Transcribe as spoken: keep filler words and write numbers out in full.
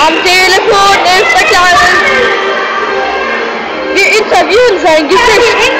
Am Telefon ist der Kleine. Wir interviewen sein Gesicht.